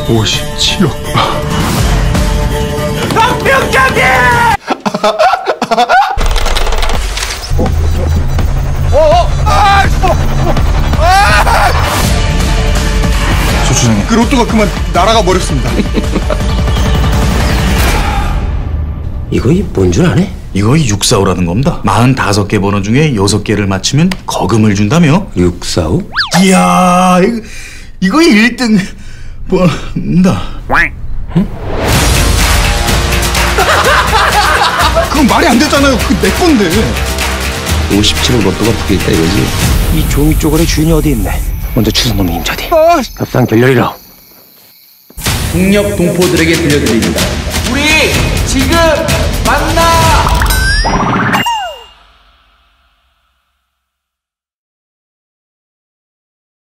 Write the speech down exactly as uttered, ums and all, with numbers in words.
오십칠억. 박병장님! 조추장님, 그 로또가 그만 날아가 버렸습니다. 이거 뭔 줄 아네? 이거 육사오라는 겁니다. 마흔다섯 개 번호 중에 여섯 개를 맞히면 거금을 준다며? 육사오? 이야, 이거, 이거 일 등 번호입니다. 응? 그건 말이 안 되잖아요. 그 내 건데. 오십칠억 로또가 붙어있다 이거지. 이 종이 쪼가리 주인이 어디 있네. 먼저 추선놈 임자디. 아, 협상 결렬이라. 북녘 동포들에게 들려드립니다. 우리 지금 만나!